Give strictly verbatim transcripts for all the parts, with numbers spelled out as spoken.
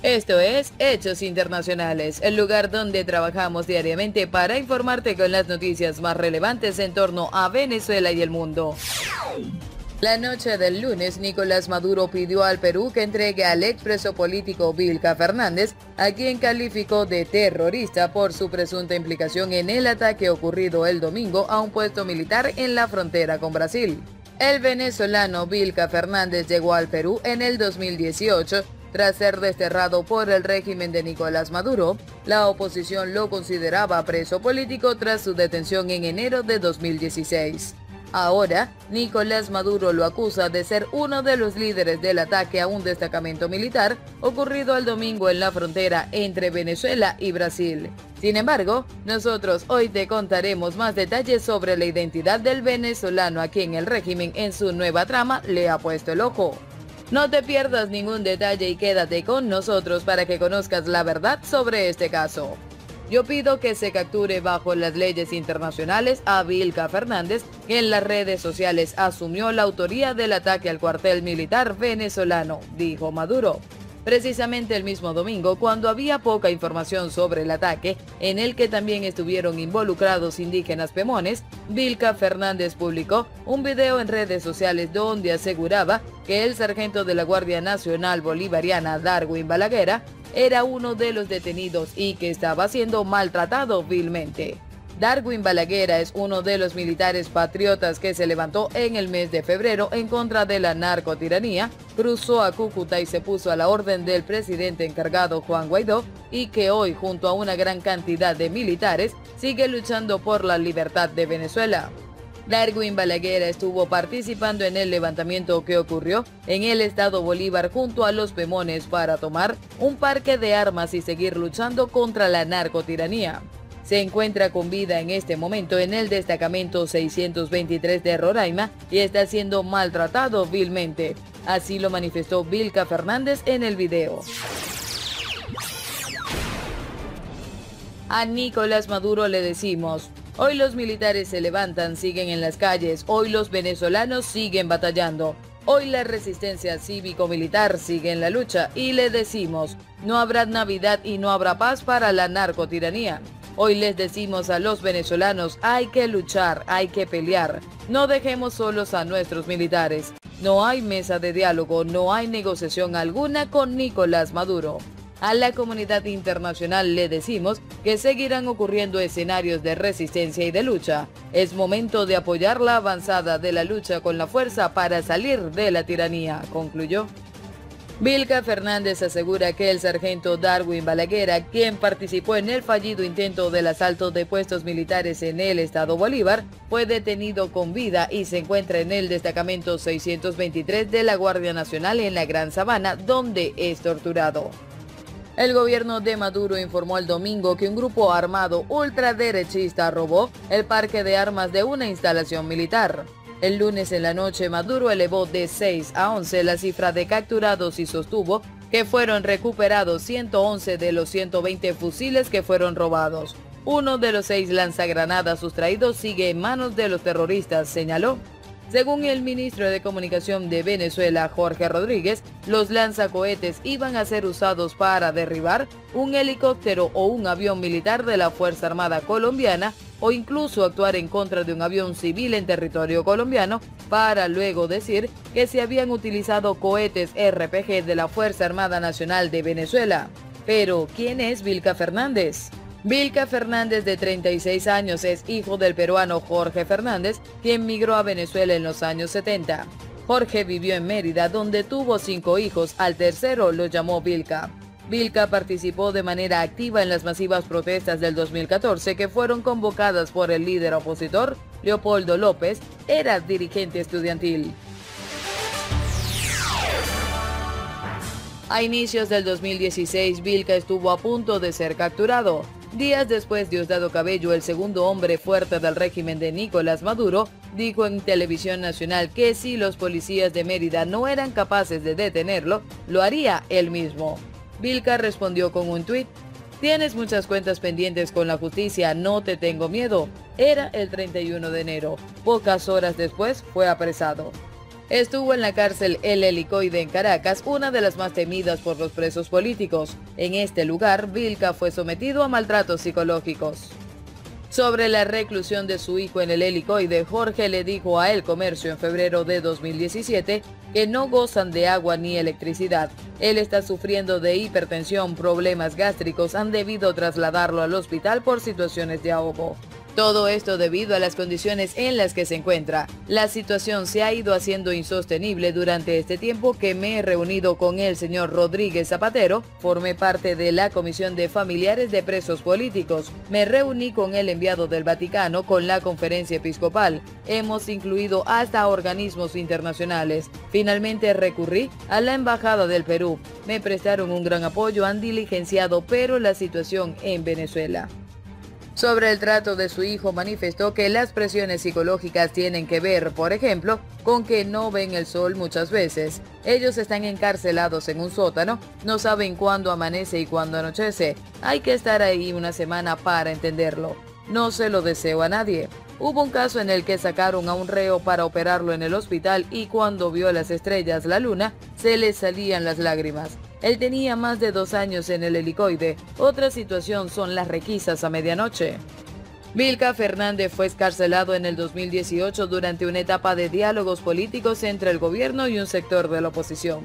Esto es Hechos Internacionales, el lugar donde trabajamos diariamente para informarte con las noticias más relevantes en torno a Venezuela y el mundo. La noche del lunes, Nicolás Maduro pidió al Perú que entregue al expreso político Vilca Fernández, a quien calificó de terrorista por su presunta implicación en el ataque ocurrido el domingo a un puesto militar en la frontera con Brasil. El venezolano Vilca Fernández llegó al Perú en el dos mil dieciocho, tras ser desterrado por el régimen de Nicolás Maduro. La oposición lo consideraba preso político tras su detención en enero de dos mil dieciséis. Ahora, Nicolás Maduro lo acusa de ser uno de los líderes del ataque a un destacamento militar ocurrido el domingo en la frontera entre Venezuela y Brasil. Sin embargo, nosotros hoy te contaremos más detalles sobre la identidad del venezolano a quien el régimen en su nueva trama le ha puesto el ojo. No te pierdas ningún detalle y quédate con nosotros para que conozcas la verdad sobre este caso. Yo pido que se capture bajo las leyes internacionales a Vilca Fernández, que en las redes sociales asumió la autoría del ataque al cuartel militar venezolano, dijo Maduro. Precisamente el mismo domingo, cuando había poca información sobre el ataque, en el que también estuvieron involucrados indígenas pemones, Vilca Fernández publicó un video en redes sociales donde aseguraba que el sargento de la Guardia Nacional Bolivariana, Darwin Balaguer, era uno de los detenidos y que estaba siendo maltratado vilmente. Darwin Balaguer es uno de los militares patriotas que se levantó en el mes de febrero en contra de la narcotiranía, cruzó a Cúcuta y se puso a la orden del presidente encargado Juan Guaidó, y que hoy, junto a una gran cantidad de militares, sigue luchando por la libertad de Venezuela. Darwin Balaguer estuvo participando en el levantamiento que ocurrió en el estado Bolívar junto a los pemones para tomar un parque de armas y seguir luchando contra la narcotiranía. Se encuentra con vida en este momento en el destacamento seiscientos veintitrés de Roraima y está siendo maltratado vilmente. Así lo manifestó Vilca Fernández en el video. A Nicolás Maduro le decimos: hoy los militares se levantan, siguen en las calles, hoy los venezolanos siguen batallando, hoy la resistencia cívico-militar sigue en la lucha y le decimos: no habrá Navidad y no habrá paz para la narcotiranía. Hoy les decimos a los venezolanos: hay que luchar, hay que pelear, no dejemos solos a nuestros militares. No hay mesa de diálogo, no hay negociación alguna con Nicolás Maduro. A la comunidad internacional le decimos que seguirán ocurriendo escenarios de resistencia y de lucha. Es momento de apoyar la avanzada de la lucha con la fuerza para salir de la tiranía, concluyó. Vilca Fernández asegura que el sargento Darwin Balaguer, quien participó en el fallido intento del asalto de puestos militares en el estado Bolívar, fue detenido con vida y se encuentra en el destacamento seiscientos veintitrés de la Guardia Nacional en la Gran Sabana, donde es torturado. El gobierno de Maduro informó el domingo que un grupo armado ultraderechista robó el parque de armas de una instalación militar. El lunes en la noche, Maduro elevó de seis a once la cifra de capturados y sostuvo que fueron recuperados ciento once de los ciento veinte fusiles que fueron robados. Uno de los seis lanzagranadas sustraídos sigue en manos de los terroristas, señaló. Según el ministro de Comunicación de Venezuela, Jorge Rodríguez, los lanzacohetes iban a ser usados para derribar un helicóptero o un avión militar de la Fuerza Armada colombiana o incluso actuar en contra de un avión civil en territorio colombiano, para luego decir que se habían utilizado cohetes R P G de la Fuerza Armada Nacional de Venezuela. Pero, ¿quién es Vilca Fernández? Vilca Fernández, de treinta y seis años, es hijo del peruano Jorge Fernández, quien migró a Venezuela en los años setenta. Jorge vivió en Mérida, donde tuvo cinco hijos, al tercero lo llamó Vilca. Vilca participó de manera activa en las masivas protestas del dos mil catorce que fueron convocadas por el líder opositor, Leopoldo López, era dirigente estudiantil. A inicios del dos mil dieciséis, Vilca estuvo a punto de ser capturado. Días después, Diosdado Cabello, el segundo hombre fuerte del régimen de Nicolás Maduro, dijo en Televisión Nacional que si los policías de Mérida no eran capaces de detenerlo, lo haría él mismo. Vilca respondió con un tuit: tienes muchas cuentas pendientes con la justicia, no te tengo miedo. Era el treinta y uno de enero. Pocas horas después fue apresado. Estuvo en la cárcel El Helicoide en Caracas, una de las más temidas por los presos políticos. En este lugar, Vilca fue sometido a maltratos psicológicos. Sobre la reclusión de su hijo en el Helicoide, Jorge le dijo a El Comercio en febrero de dos mil diecisiete que no gozan de agua ni electricidad. Él está sufriendo de hipertensión, problemas gástricos, han debido trasladarlo al hospital por situaciones de ahogo. Todo esto debido a las condiciones en las que se encuentra. La situación se ha ido haciendo insostenible durante este tiempo que me he reunido con el señor Rodríguez Zapatero. Formé parte de la Comisión de Familiares de Presos Políticos. Me reuní con el enviado del Vaticano, con la Conferencia Episcopal. Hemos incluido hasta organismos internacionales. Finalmente recurrí a la Embajada del Perú. Me prestaron un gran apoyo, han diligenciado, pero la situación en Venezuela. Sobre el trato de su hijo, manifestó que las presiones psicológicas tienen que ver, por ejemplo, con que no ven el sol muchas veces. Ellos están encarcelados en un sótano, no saben cuándo amanece y cuándo anochece. Hay que estar ahí una semana para entenderlo. No se lo deseo a nadie. Hubo un caso en el que sacaron a un reo para operarlo en el hospital y cuando vio las estrellas, la luna, se le salían las lágrimas. Él tenía más de dos años en el Helicoide. Otra situación son las requisas a medianoche. Vilca Fernández fue excarcelado en el dos mil dieciocho durante una etapa de diálogos políticos entre el gobierno y un sector de la oposición.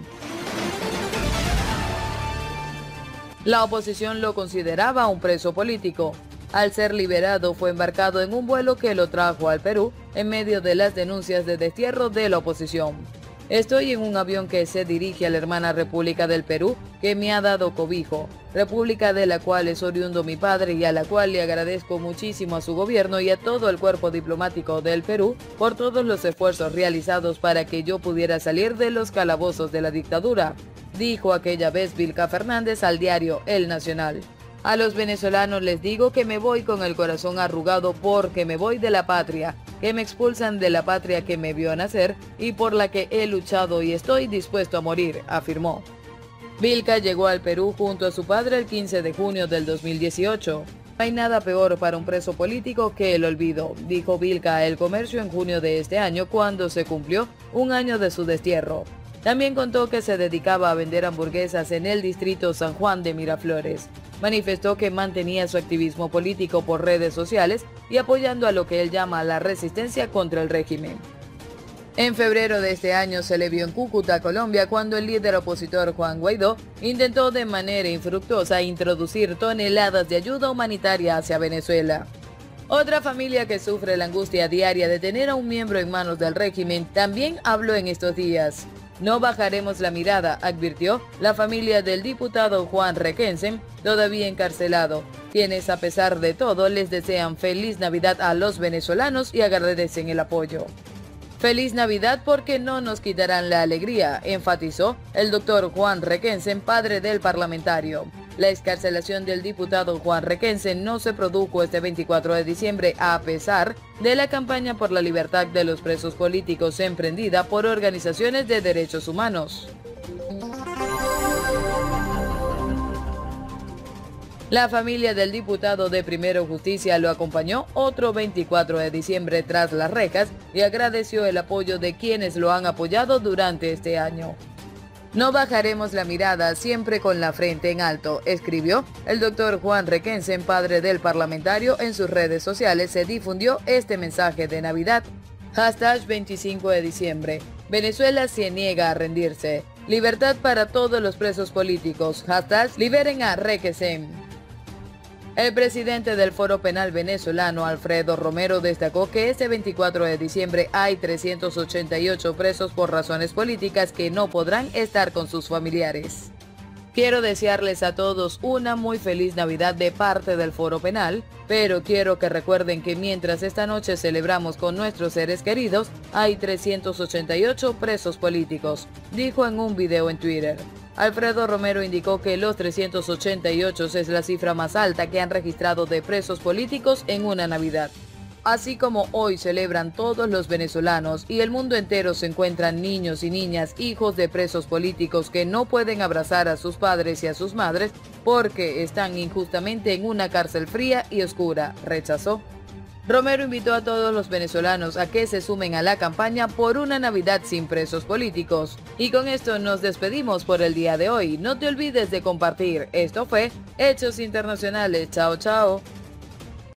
La oposición lo consideraba un preso político. Al ser liberado, fue embarcado en un vuelo que lo trajo al Perú en medio de las denuncias de destierro de la oposición. Estoy en un avión que se dirige a la hermana República del Perú, que me ha dado cobijo, república de la cual es oriundo mi padre y a la cual le agradezco muchísimo a su gobierno y a todo el cuerpo diplomático del Perú por todos los esfuerzos realizados para que yo pudiera salir de los calabozos de la dictadura, dijo aquella vez Vilca Fernández al diario El Nacional. A los venezolanos les digo que me voy con el corazón arrugado porque me voy de la patria, que me expulsan de la patria que me vio nacer y por la que he luchado y estoy dispuesto a morir, afirmó. Vilca llegó al Perú junto a su padre el quince de junio del dos mil dieciocho. No hay nada peor para un preso político que el olvido, dijo Vilca a El Comercio en junio de este año cuando se cumplió un año de su destierro. También contó que se dedicaba a vender hamburguesas en el distrito San Juan de Miraflores. Manifestó que mantenía su activismo político por redes sociales y apoyando a lo que él llama la resistencia contra el régimen. En febrero de este año se le vio en Cúcuta, Colombia, cuando el líder opositor Juan Guaidó intentó de manera infructuosa introducir toneladas de ayuda humanitaria hacia Venezuela. Otra familia que sufre la angustia diaria de tener a un miembro en manos del régimen también habló en estos días. No bajaremos la mirada, advirtió la familia del diputado Juan Requesens, todavía encarcelado, quienes a pesar de todo les desean feliz Navidad a los venezolanos y agradecen el apoyo. Feliz Navidad porque no nos quitarán la alegría, enfatizó el doctor Juan Requesens, padre del parlamentario. La excarcelación del diputado Juan Requesens no se produjo este veinticuatro de diciembre a pesar de la campaña por la libertad de los presos políticos emprendida por organizaciones de derechos humanos. La familia del diputado de Primero Justicia lo acompañó otro veinticuatro de diciembre tras las rejas y agradeció el apoyo de quienes lo han apoyado durante este año. No bajaremos la mirada, siempre con la frente en alto, escribió el doctor Juan Requesens, padre del parlamentario. En sus redes sociales se difundió este mensaje de Navidad. Hashtag veinticinco de diciembre. Venezuela se niega a rendirse. Libertad para todos los presos políticos. Hashtag liberen a Requesens. El presidente del Foro Penal venezolano, Alfredo Romero, destacó que este veinticuatro de diciembre hay trescientos ochenta y ocho presos por razones políticas que no podrán estar con sus familiares. Quiero desearles a todos una muy feliz Navidad de parte del Foro Penal, pero quiero que recuerden que mientras esta noche celebramos con nuestros seres queridos, hay trescientos ochenta y ocho presos políticos, dijo en un video en Twitter. Alfredo Romero indicó que los trescientos ochenta y ocho es la cifra más alta que han registrado de presos políticos en una Navidad. Así como hoy celebran todos los venezolanos y el mundo entero se encuentran niños y niñas, hijos de presos políticos que no pueden abrazar a sus padres y a sus madres porque están injustamente en una cárcel fría y oscura, rechazó. Romero invitó a todos los venezolanos a que se sumen a la campaña por una Navidad sin presos políticos. Y con esto nos despedimos por el día de hoy. No te olvides de compartir. Esto fue Hechos Internacionales. Chao, chao.